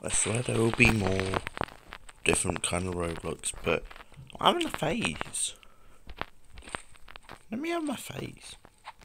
I swear there will be more different kind of Roblox, but I'm in a phase. Let me have my phase.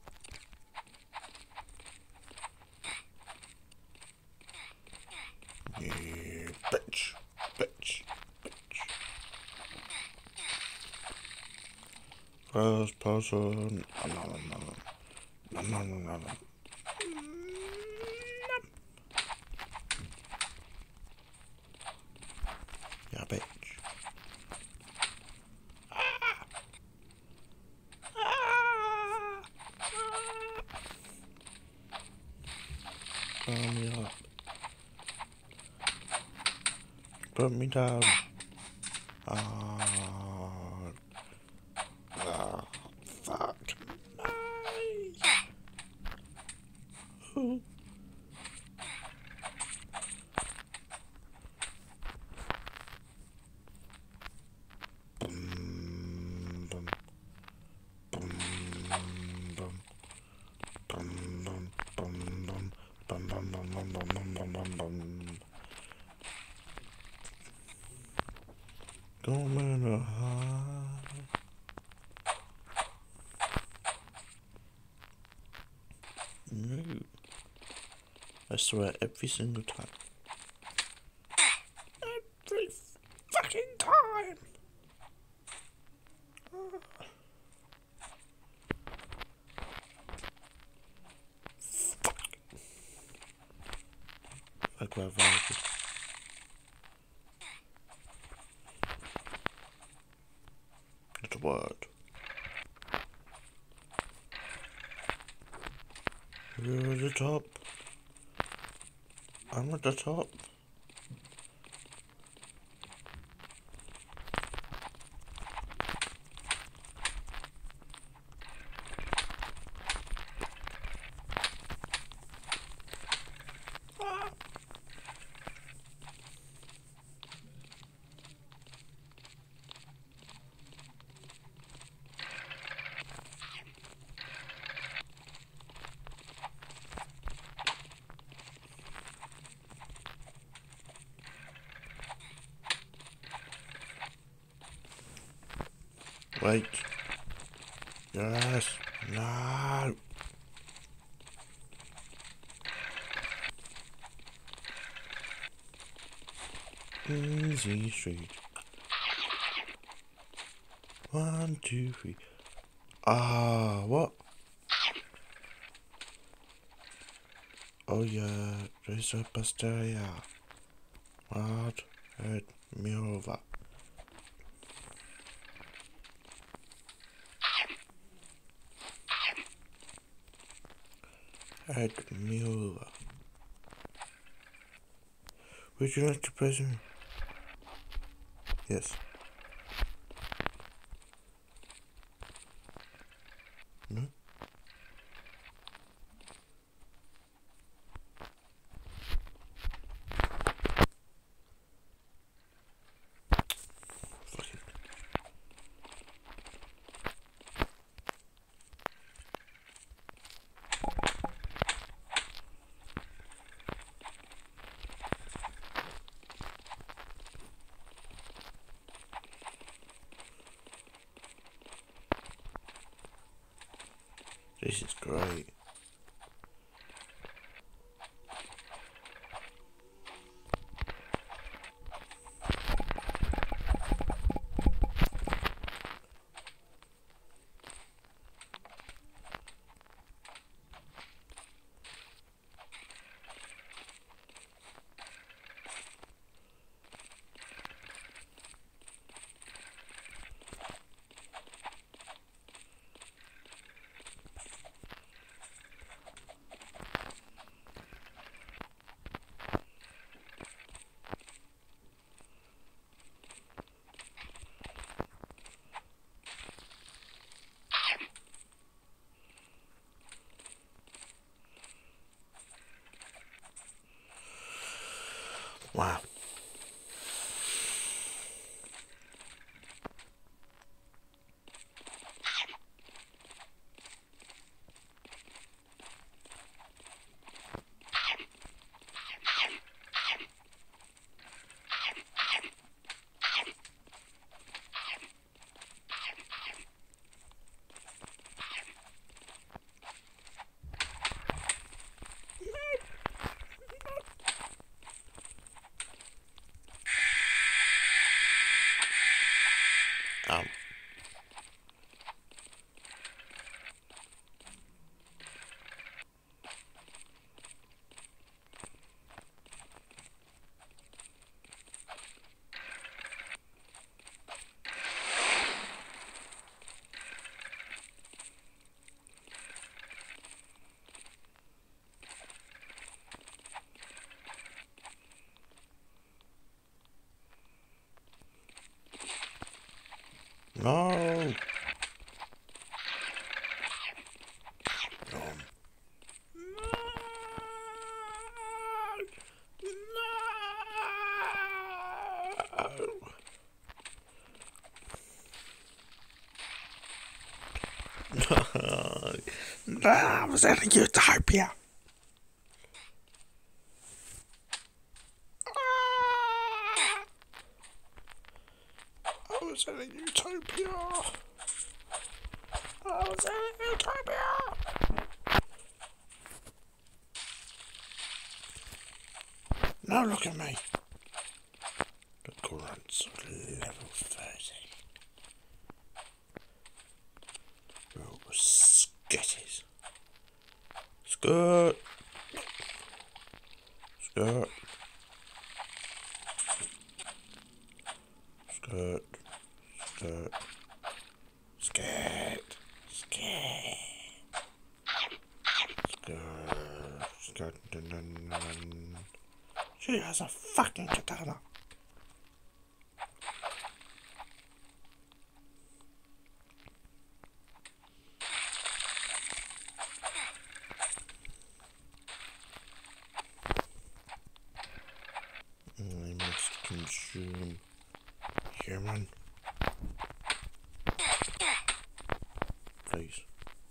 Yeah, bitch, bitch, bitch. First person. Nom, nom, nom, nom. Nom, nom, nom, nom, nom. Yeah, bitch. Turn me up. Put me down. Fuck me. Ooh. Bum, bum, bum, bum, bum, bum, bum, bum, bum, bum, bum, bum, bum, bum, bum, bum. Going high. No. I swear every single time. Every fucking time. Fuck my vibe. It's a word. You're at the top. I'm at the top. Wait. Yes. No. Easy street. 1, 2, 3. What? Oh yeah, there's a Pasteria. What? Head me over. Head me over. Would you like to press me? Yes. No? Fuck it. This is great. Wow. No. No, I was in Utopia. I was in Utopia. I was in Utopia. Now look at me. The grunt's level 30. Little sketties. Skirt. Skirt. Skirt. Skirt. Skirt. Skirt. Skirt. Skirt. She has a fucking katana. I must consume human. Please.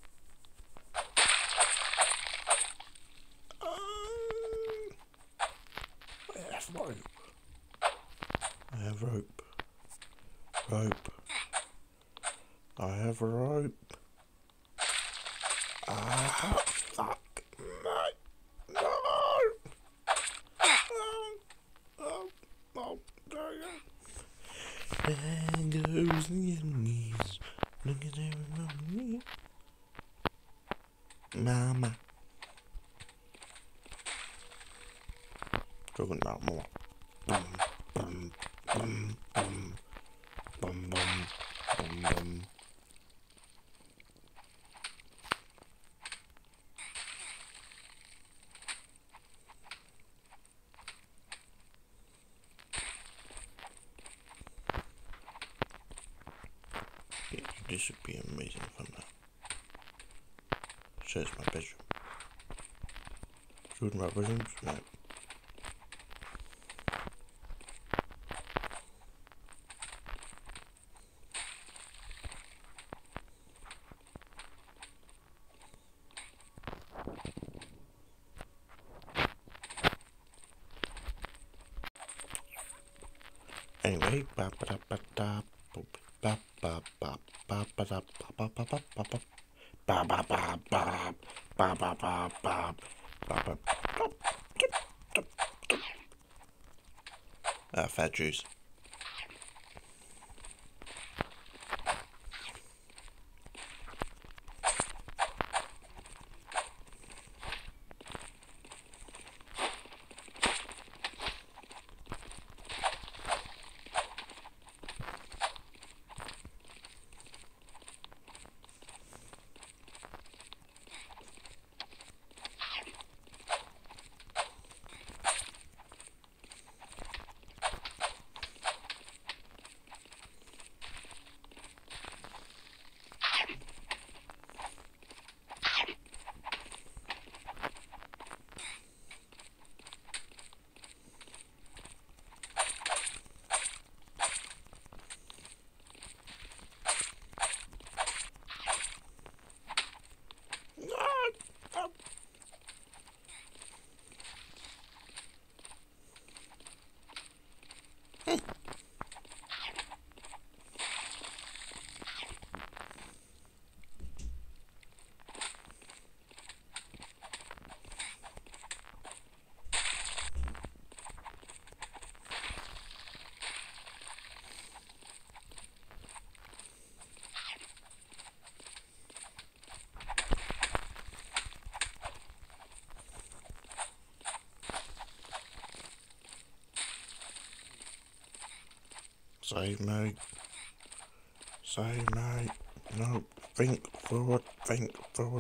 I have rope. I have rope. Rope. I have rope. Ah, fuck. No. No. Oh, there you go. There goes the enemies. Look at everybody. Mama. Talking about more. Bum, bum, bum, bum, bum, bum, bum, bum. Yeah, this would be amazing fun now. So it's my bedroom. Shooting my bedroom, right? Anyway, ba ba da ba da ba ba ba ba ba ba da ba ba ba ba ba ba ba ba ba ba ba ba ba ba ba. Fat juice. Save me. Save me. No, think forward, think forward.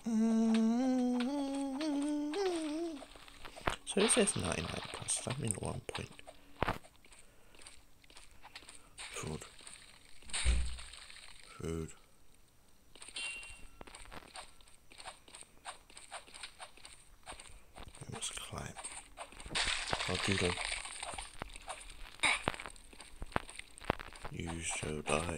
So it says 99 plus. I'm in 1 point. Food. Food. We must climb. I'll do that. You shall die.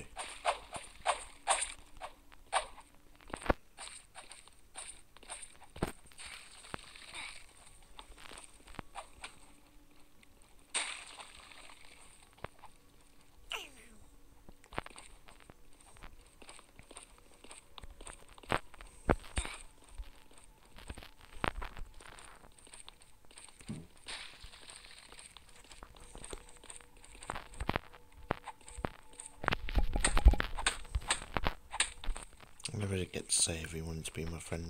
I never get to say everyone to be my friend.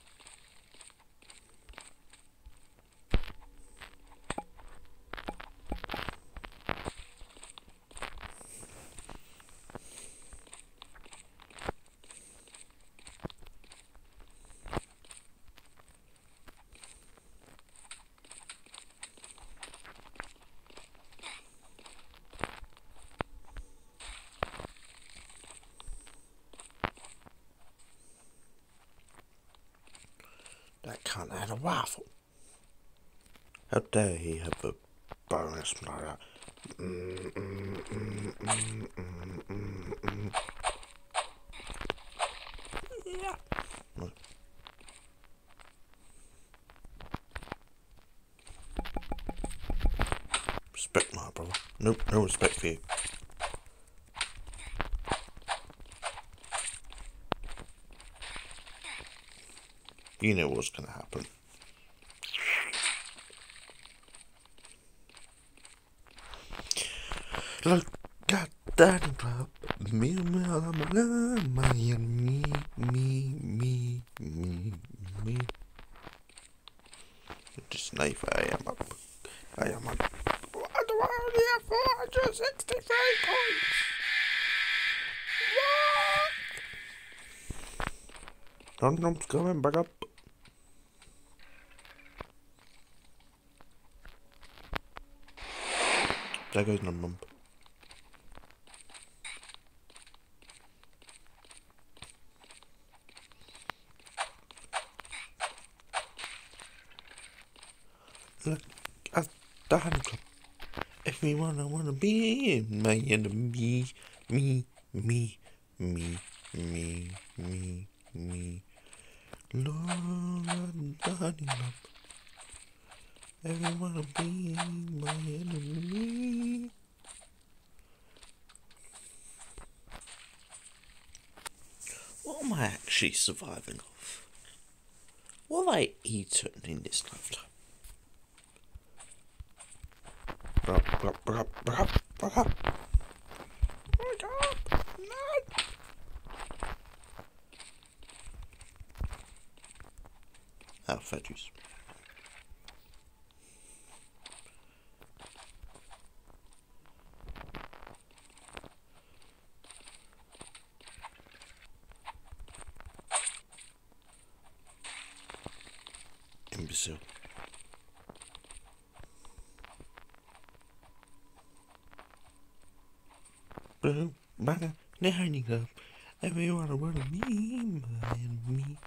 That can't add a waffle. How dare he have a bonus like that? Yeah. Respect my brother. Nope, no respect for you. You knew what was going to happen. Look at that club. Me, just knife. I am up. I am up. Why do I only have 463 points? What? Dum-dum's coming back up. There goes Num-Num. Look at the honey club. Everyone I wanna be my enemy. Me. Lord, the honey club. Everyone wanna be my enemy. What am I actually surviving off? What have I eaten in this lifetime? Wake up! No! Oh, veggies. Imbecile. Boom, bang, honey club. Everyone wanna be my enemy.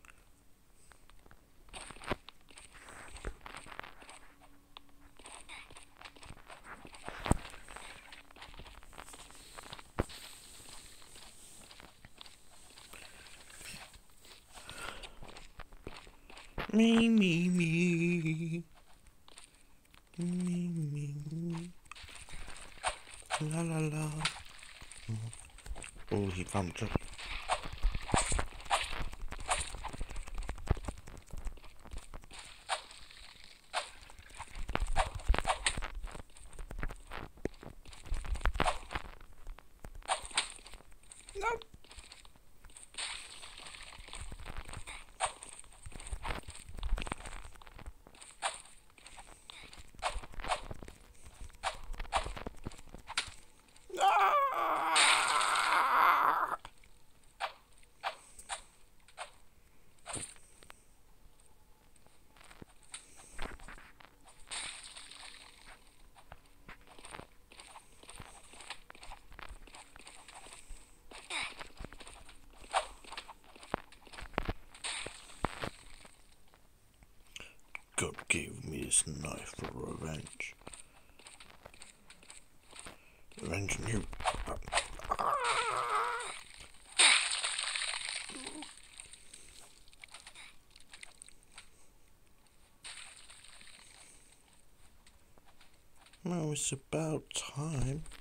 Me. La. Oh, he found it. No. God gave me this knife for revenge. Revenge on you. Well, it's about time.